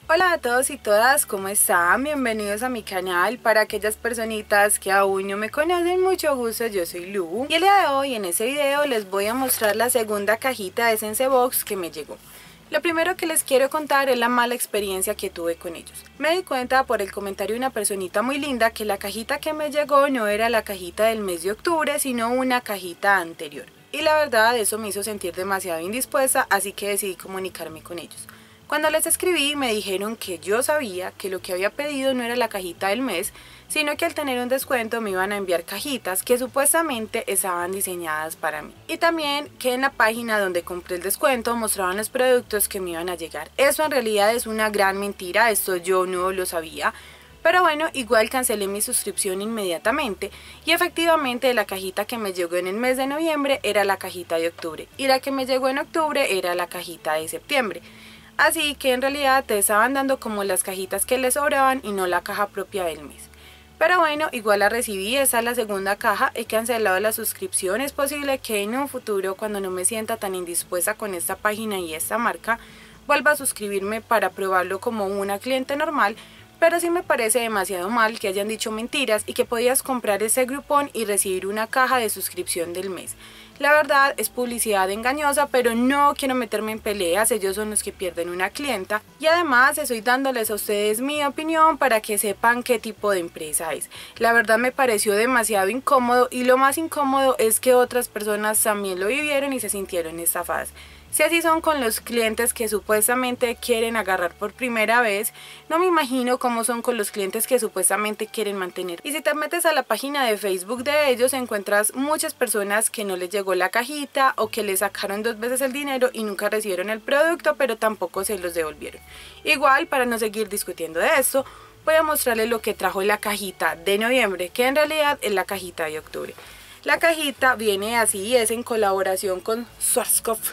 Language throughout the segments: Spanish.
Hola a todos y todas, ¿cómo están? Bienvenidos a mi canal. Para aquellas personitas que aún no me conocen, mucho gusto, yo soy Lu. Y el día de hoy en este video les voy a mostrar la segunda cajita de Sensebox que me llegó. Lo primero que les quiero contar es la mala experiencia que tuve con ellos. Me di cuenta por el comentario de una personita muy linda que la cajita que me llegó no era la cajita del mes de octubre, sino una cajita anterior. Y la verdad eso me hizo sentir demasiado indispuesta, así que decidí comunicarme con ellos. Cuando les escribí me dijeron que yo sabía que lo que había pedido no era la cajita del mes, sino que al tener un descuento me iban a enviar cajitas que supuestamente estaban diseñadas para mí. Y también que en la página donde compré el descuento mostraban los productos que me iban a llegar. Eso en realidad es una gran mentira, esto yo no lo sabía. Pero bueno, igual cancelé mi suscripción inmediatamente y efectivamente la cajita que me llegó en el mes de noviembre era la cajita de octubre y la que me llegó en octubre era la cajita de septiembre. Así que en realidad te estaban dando como las cajitas que les sobraban y no la caja propia del mes. Pero bueno, igual la recibí, esa es la segunda caja, he cancelado la suscripción. Es posible que en un futuro, cuando no me sienta tan indispuesta con esta página y esta marca, vuelva a suscribirme para probarlo como una cliente normal. Pero sí me parece demasiado mal que hayan dicho mentiras y que podías comprar ese grupón y recibir una caja de suscripción del mes. La verdad es publicidad engañosa, pero no quiero meterme en peleas, ellos son los que pierden una clienta. Y además estoy dándoles a ustedes mi opinión para que sepan qué tipo de empresa es. La verdad me pareció demasiado incómodo y lo más incómodo es que otras personas también lo vivieron y se sintieron estafadas. Si así son con los clientes que supuestamente quieren agarrar por primera vez, no me imagino cómo son con los clientes que supuestamente quieren mantener. Y si te metes a la página de Facebook de ellos, encuentras muchas personas que no les llegó la cajita o que les sacaron 2 veces el dinero y nunca recibieron el producto, pero tampoco se los devolvieron. Igual, para no seguir discutiendo de esto, voy a mostrarles lo que trajo la cajita de noviembre, que en realidad es la cajita de octubre. La cajita viene así, es en colaboración con Schwarzkopf.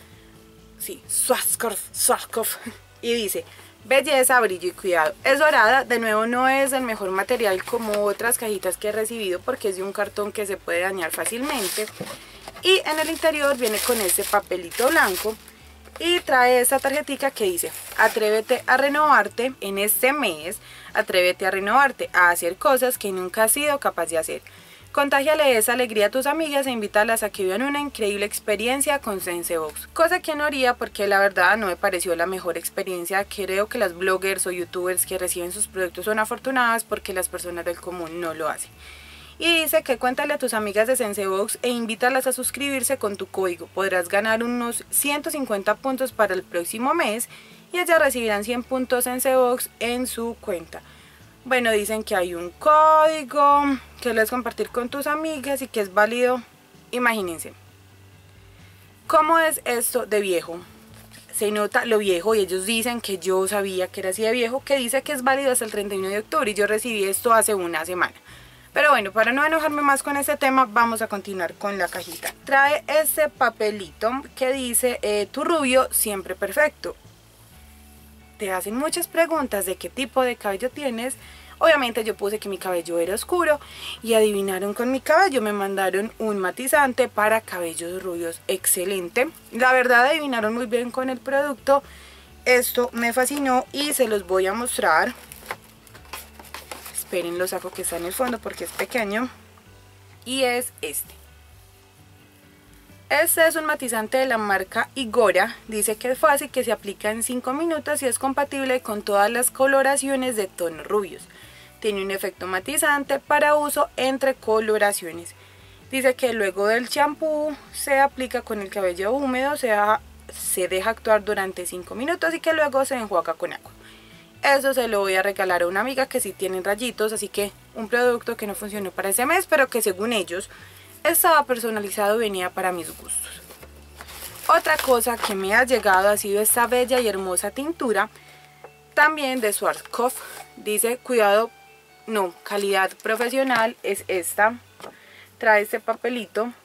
Sí, Schwarzkopf. Y dice, belleza, brillo y cuidado. Es dorada, de nuevo no es el mejor material como otras cajitas que he recibido porque es de un cartón que se puede dañar fácilmente. Y en el interior viene con este papelito blanco y trae esta tarjetita que dice, atrévete a renovarte en este mes, atrévete a renovarte, a hacer cosas que nunca has sido capaz de hacer. Contágiale esa alegría a tus amigas e invítalas a que vivan una increíble experiencia con Sensebox. Cosa que no haría porque la verdad no me pareció la mejor experiencia. Creo que las bloggers o youtubers que reciben sus productos son afortunadas porque las personas del común no lo hacen. Y dice que cuéntale a tus amigas de Sensebox e invítalas a suscribirse con tu código. Podrás ganar unos 150 puntos para el próximo mes y ellas recibirán 100 puntos Sensebox en su cuenta. Bueno, dicen que hay un código que lo debes compartir con tus amigas y que es válido. Imagínense, ¿cómo es esto de viejo? Se nota lo viejo y ellos dicen que yo sabía que era así de viejo, que dice que es válido hasta el 31 de octubre y yo recibí esto hace una semana. Pero bueno, para no enojarme más con este tema, vamos a continuar con la cajita. Trae este papelito que dice, tu rubio siempre perfecto. Te hacen muchas preguntas de qué tipo de cabello tienes. Obviamente yo puse que mi cabello era oscuro y adivinaron con mi cabello, me mandaron un matizante para cabellos rubios, excelente. La verdad adivinaron muy bien con el producto, esto me fascinó y se los voy a mostrar. Esperen, lo saco que está en el fondo porque es pequeño y es este. Este es un matizante de la marca Igora, dice que es fácil, que se aplica en 5 minutos y es compatible con todas las coloraciones de tonos rubios. Tiene un efecto matizante para uso entre coloraciones. Dice que luego del champú se aplica con el cabello húmedo, se deja actuar durante 5 minutos y que luego se enjuaga con agua. Eso se lo voy a regalar a una amiga que sí tiene rayitos, así que un producto que no funcionó para ese mes, pero que según ellos estaba personalizado y venía para mis gustos. Otra cosa que me ha llegado ha sido esta bella y hermosa tintura, también de Schwarzkopf. Dice cuidado, no, calidad profesional es esta. Trae este papelito.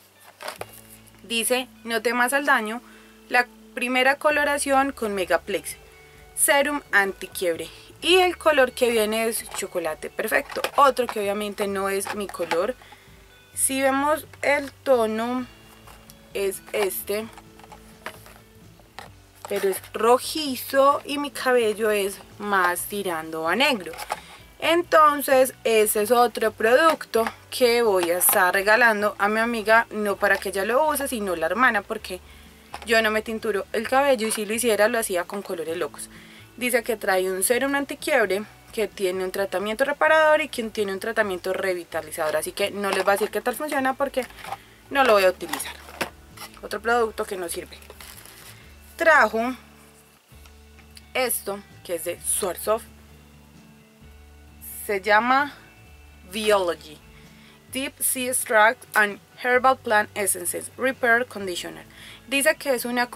Dice no temas al daño, la primera coloración con Megaplex, serum antiquiebre. Y el color que viene es chocolate perfecto. Otro que obviamente no es mi color. Si vemos el tono es este. pero es rojizo y mi cabello es más tirando a negro. Entonces ese es otro producto que voy a estar regalando a mi amiga, no para que ella lo use, sino la hermana, porque yo no me tinturo el cabello y si lo hiciera lo hacía con colores locos. Dice que trae un serum antiquiebre, que tiene un tratamiento reparador y que tiene un tratamiento revitalizador, así que no les voy a decir qué tal funciona porque no lo voy a utilizar. Otro producto que nos sirve. Trajo esto que es de Schwarzkopf. Se llama Biology Deep Sea Extract and Herbal Plant Essences Repair Conditioner. Dice que es un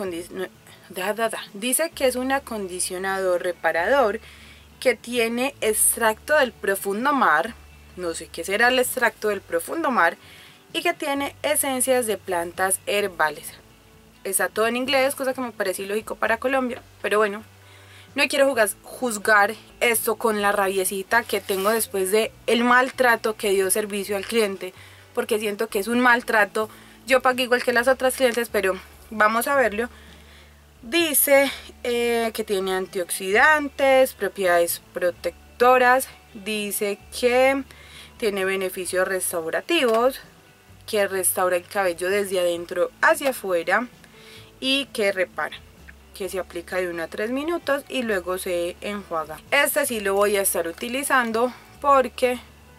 acondicionador reparador que tiene extracto del profundo mar, no sé qué será el extracto del profundo mar, y que tiene esencias de plantas herbales. Está todo en inglés, cosa que me parece ilógico para Colombia, pero bueno. No quiero juzgar esto con la rabiecita que tengo después de el maltrato que dio servicio al cliente, porque siento que es un maltrato. Yo pagué igual que las otras clientes, pero vamos a verlo. Dice que tiene antioxidantes, propiedades protectoras, dice que tiene beneficios restaurativos, que restaura el cabello desde adentro hacia afuera y que repara, que se aplica de 1 a 3 minutos y luego se enjuaga. Este sí lo voy a estar utilizando porque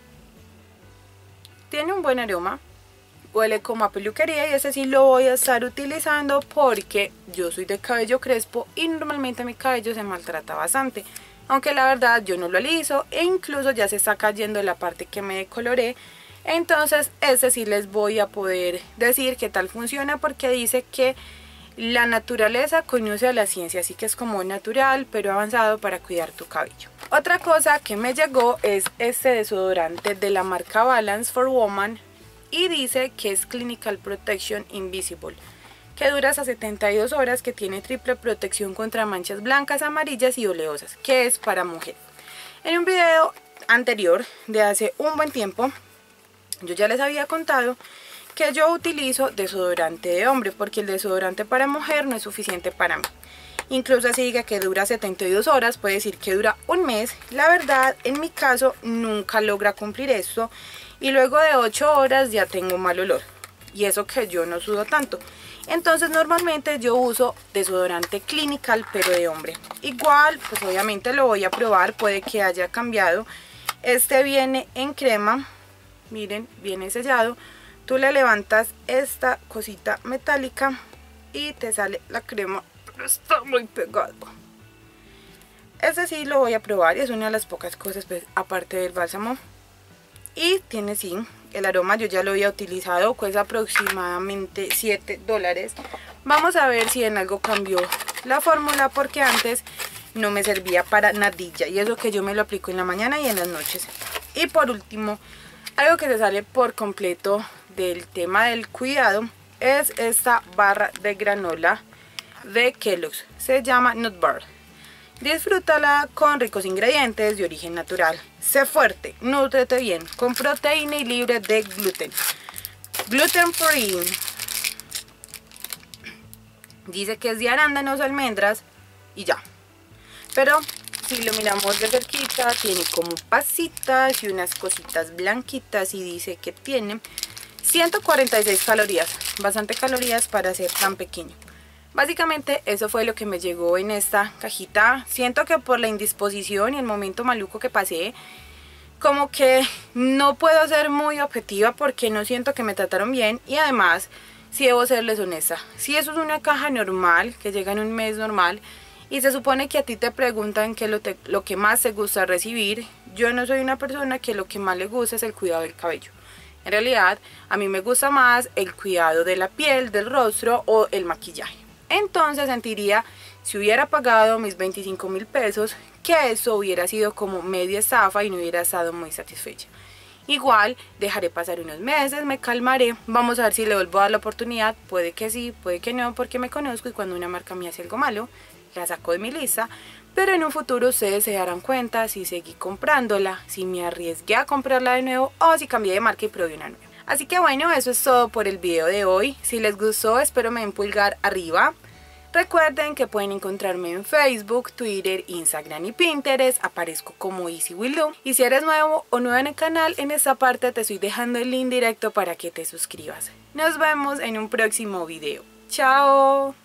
tiene un buen aroma, huele como a peluquería, y ese sí lo voy a estar utilizando porque yo soy de cabello crespo y normalmente mi cabello se maltrata bastante, aunque la verdad yo no lo aliso e incluso ya se está cayendo la parte que me decoloré. Entonces este sí les voy a poder decir qué tal funciona, porque dice que la naturaleza conoce a la ciencia, así que es como natural pero avanzado para cuidar tu cabello. Otra cosa que me llegó es este desodorante de la marca Balance for Woman y dice que es Clinical Protection Invisible, que dura hasta 72 horas, que tiene triple protección contra manchas blancas, amarillas y oleosas, que es para mujer. En un video anterior de hace un buen tiempo yo ya les había contado que yo utilizo desodorante de hombre, porque el desodorante para mujer no es suficiente para mí. Incluso así diga que dura 72 horas, puede decir que dura un mes. La verdad, en mi caso, nunca logra cumplir esto. Y luego de 8 horas ya tengo mal olor. Y eso que yo no sudo tanto. Entonces normalmente yo uso desodorante Clinical, pero de hombre. Igual, pues obviamente lo voy a probar, puede que haya cambiado. Este viene en crema, miren, viene sellado. Tú le levantas esta cosita metálica y te sale la crema, pero está muy pegado. Este sí lo voy a probar y es una de las pocas cosas, pues, aparte del bálsamo. Y tiene sí, el aroma yo ya lo había utilizado, cuesta aproximadamente $7. Vamos a ver si en algo cambió la fórmula, porque antes no me servía para nadilla. Y eso que yo me lo aplico en la mañana y en las noches. Y por último, algo que se sale por completo del tema del cuidado es esta barra de granola de Kellogg's. Se llama Nut Bar. Disfrútala con ricos ingredientes de origen natural. Sé fuerte, nútrete bien, con proteína y libre de gluten. Gluten free. Dice que es de arándanos, almendras y ya. Pero si lo miramos de cerquita, tiene como pasitas y unas cositas blanquitas, y dice que tiene 146 calorías, bastante calorías para ser tan pequeño. Básicamente eso fue lo que me llegó en esta cajita. Siento que por la indisposición y el momento maluco que pasé, como que no puedo ser muy objetiva porque no siento que me trataron bien. Y además, si debo serles honesta, si eso es una caja normal, que llega en un mes normal, y se supone que a ti te preguntan qué es lo que más te gusta recibir, yo no soy una persona que lo que más le gusta es el cuidado del cabello. En realidad, a mí me gusta más el cuidado de la piel, del rostro o el maquillaje. Entonces sentiría, si hubiera pagado mis 25.000 pesos, que eso hubiera sido como media estafa y no hubiera estado muy satisfecha. Igual, dejaré pasar unos meses, me calmaré, vamos a ver si le vuelvo a dar la oportunidad. Puede que sí, puede que no, porque me conozco y cuando una marca me hace algo malo, la saco de mi lista. Pero en un futuro ustedes se darán cuenta si seguí comprándola, si me arriesgué a comprarla de nuevo o si cambié de marca y probé una nueva. Así que bueno, eso es todo por el video de hoy. Si les gustó, espero me den pulgar arriba. Recuerden que pueden encontrarme en Facebook, Twitter, Instagram y Pinterest. Aparezco como Easy with Lu. Y si eres nuevo o nueva en el canal, en esta parte te estoy dejando el link directo para que te suscribas. Nos vemos en un próximo video. ¡Chao!